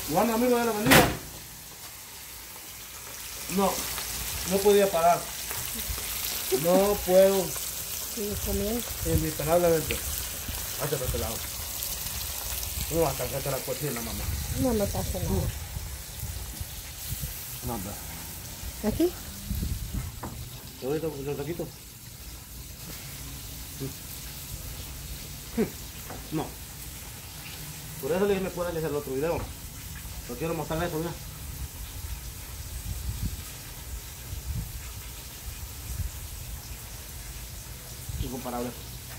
Juan, amigo de la bendiga. No, no podía parar. No puedo. Sí, comiendo. Indispensablemente. Hazte por este lado. No vas a cargarte la cocina, mamá. No me pasa nada. No, hombre. ¿Aquí? ¿Te voy a los taquitos? No. Por eso le dije me pueden hacer el otro video. No quiero mostrar eso, mira. Incomparable.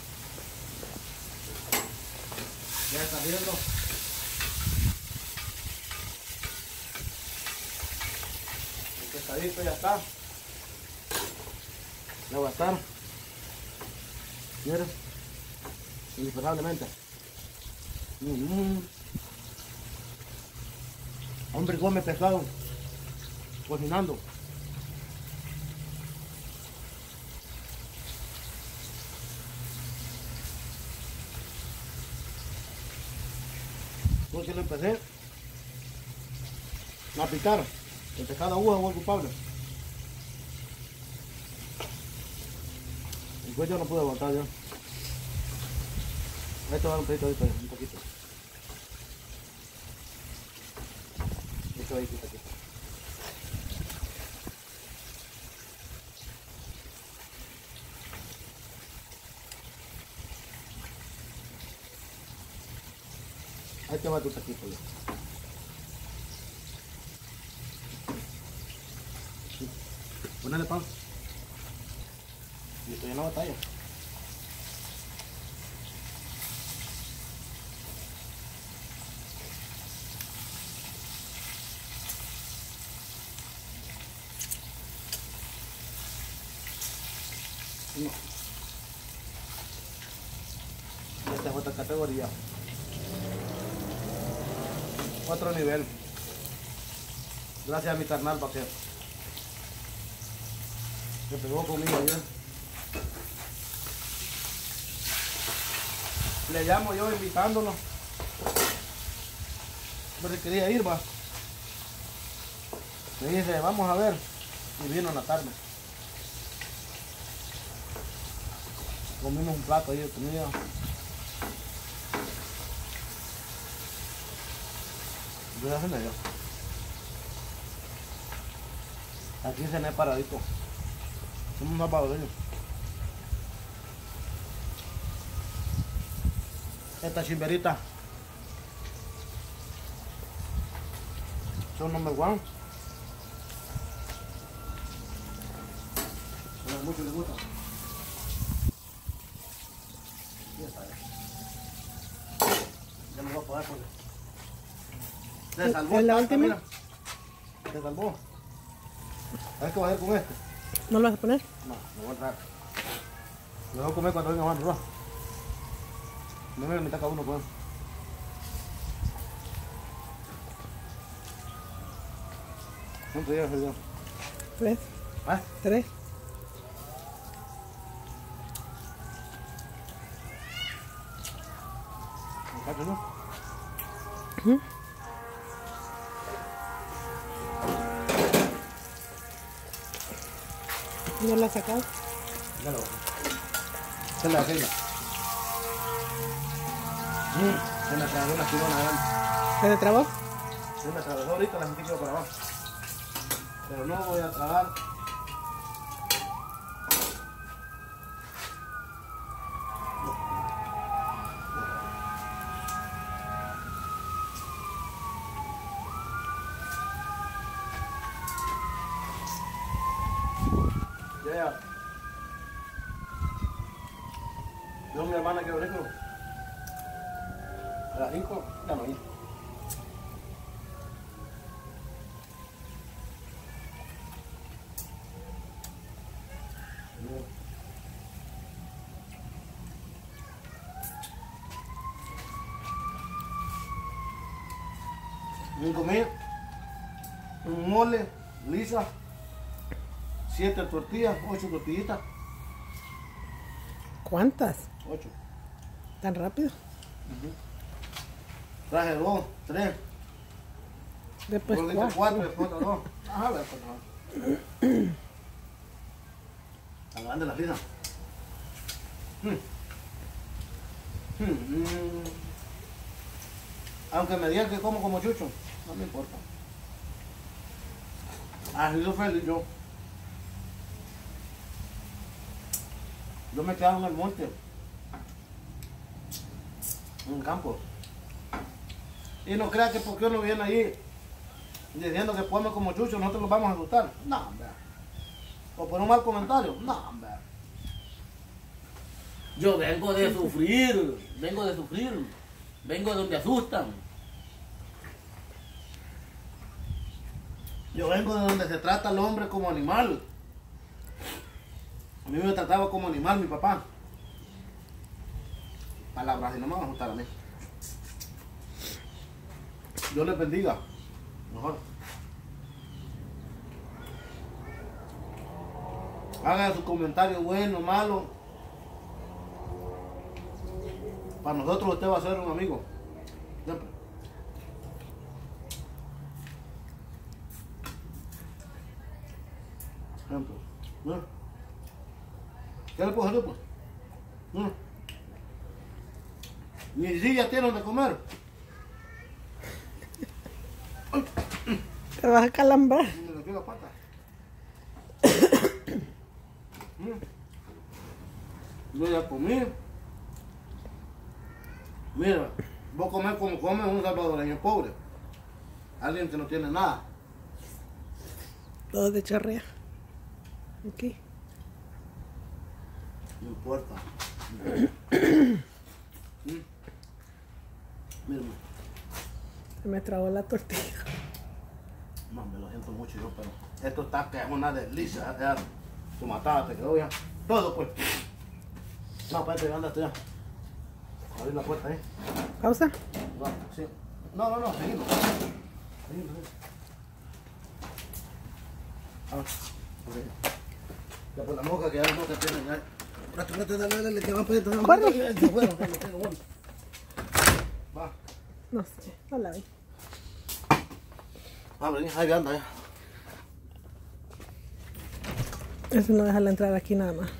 Ya está viendo. El pescadito ya está. Ya va a estar. Miren. Indispensablemente. Hombre, come pescado. Cocinando. Porque lo empecé a picar. El pescado aguja es culpable. El cuello no pude aguantar ya. Esto va un poquito, un poquito. Esto ahí, quita aquí. Ahí te va tu taquito ya. Ponele pan. Y estoy en la batalla. No. Esta es otra categoría. Otro nivel. Gracias a mi carnal vaquero. Se pegó conmigo ayer. Le llamo yo invitándolo. Pero quería ir, va. Le dije, vamos a ver. Y vino en la tarde. Comimos un plato ahí de comida. Yo ya cené yo. Aquí cené paradito. Somos unos salvadoreños. Esta chimberita son number one. A muchos les gusta. Ya está. Ya no voy a poder porque se salvó. ¿Es la esta, última? mira. Se salvó. A ver qué va a hacer con este. ¿No lo vas a poner? No, me voy a entrar. Me voy a comer cuando venga Juan, ¿no? Me voy a mitad cada uno, pues. ¿Cuánto llevas el día? 3. ¿Ah? 3. ¿Me cacho, no? ¿No lo has sacado? Ya lo voy. Esta es la cena. Se me tragó una chilona grande. ¿Se te trabó? Se me tragó ahorita la gente quedó para abajo. Pero no voy a tragar. Ya. Yo mi hermana que rico. A las 5 ya no ir. Me comí un mole lisa, 7 tortillas, 8 tortillitas. ¿Cuántas? 8. ¿Tan rápido? Traje 2, 3. Después Uno dice 4, después otro 2. Ajá, después no. Tan grande la pizza. Aunque me digan que como chucho, no me importa. Así soy feliz yo. Yo me quedo en el monte, en el campo. Y no crea que porque uno viene allí diciendo que come como chucho, nosotros los vamos a asustar. No, hombre. O por un mal comentario. No, hombre. Yo vengo de sufrir, vengo de donde asustan. Yo vengo de donde se trata al hombre como animal. A mí me trataba como animal mi papá. Palabras y no me van a asustar a mí. Dios les bendiga. Mejor. Hagan sus comentarios buenos, malos. Para nosotros usted va a ser un amigo. Siempre. Siempre. ¿No? ¿Qué le puedo hacer pues? ¿No? Ni si ya tienen de comer. Te vas a calambrar. Me le la pata. Yo ya comí. Mira, vos comés como come un salvadoreño pobre. Alguien que no tiene nada. Todo de chorrea. Aquí. No importa. Mira, Se me trabó la tortilla. no, me lo siento mucho yo, pero esto está que es una delicia. Ya, tu matada te quedó ya. Todo pues. No, espérate, ándate ya. Abrir la puerta ahí. ¿Pausa? No, sí. No, seguimos. Seguimos. Ah, ok. Ya por la moca que ya la moca tiene ya. Dale, que va para adentro. Corre. Bueno. Va. No sé, no la vi. Abre, ahí anda ya. Eso no deja la entrar aquí nada más.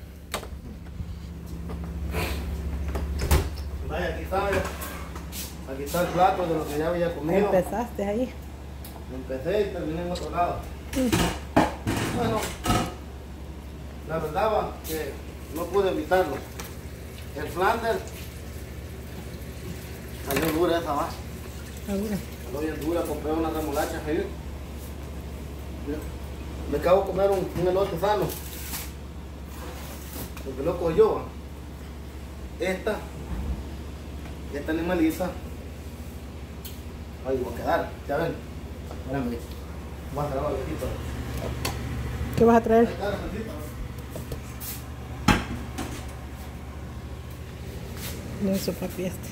Vaya, aquí está, aquí está el plato de lo que ya había comido. Empezaste ahí. Empecé y terminé en otro lado. Bueno, la verdad va que no pude evitarlo. El Flanders salió dura esa va. Ahora. Salió bien dura, compré una remolacha ahí. Me acabo de comer un elote sano. Porque lo cojo yo. Esta animalita. Ahí voy a quedar, ya ven. Espérame. Voy a cerrar el ojito. ¿Qué vas a traer? Ahí está la salsita. No es su papi este.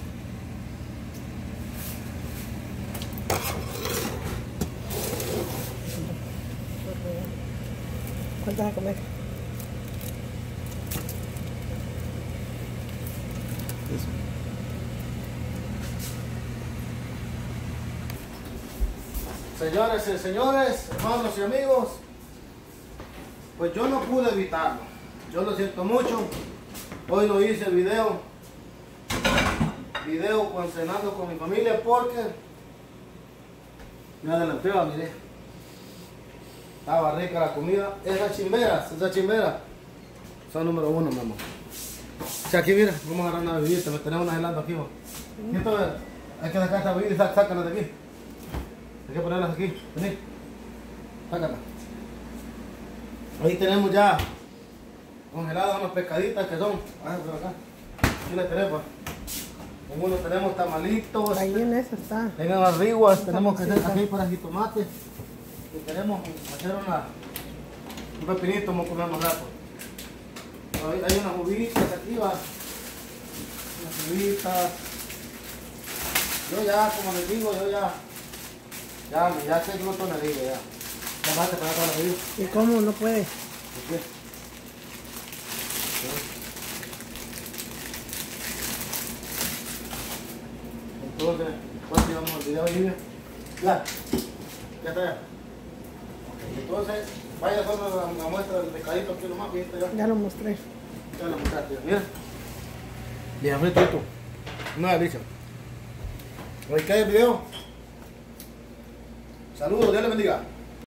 ¿Cuánto vas a comer? Señores y señores, hermanos y amigos, pues yo no pude evitarlo. Yo lo siento mucho. Hoy no hice el video cenando con mi familia porque me adelanté, miré. Estaba rica la comida. Esas chimberas son número 1, mi amor. O sea, aquí mira, vamos a agarrar una bebida, me tenemos una helando aquí. Esto hay que sacar esta bebida y sácala de aquí. Hay que ponerlas aquí, vení. Sácala. Ahí tenemos ya congeladas unas pescaditas que son. Por acá. Aquí las tenemos. En uno tenemos tamalitos. Ahí en eso está. Tenemos las riguas, tenemos que hacer aquí para jitomates. Y queremos hacer un pepinito, vamos a comer más rato. Hay unas uvitas aquí, va. Unas uvitas. Yo ya, como les digo, ya sé glotonería ya. Ya más te para toda la vida. ¿Y cómo no puede? ¿Por qué? Entonces, ¿cuánto llevamos el video, Olivia? Ya. Ya está ya. Entonces, vaya a hacer la muestra del pescadito aquí nomás, ¿viste ya? Ya lo mostré. Ya lo mostraste, mira. Bien frito esto. Una delicia. ¿Oye qué es el video? Saludos, Dios les bendiga.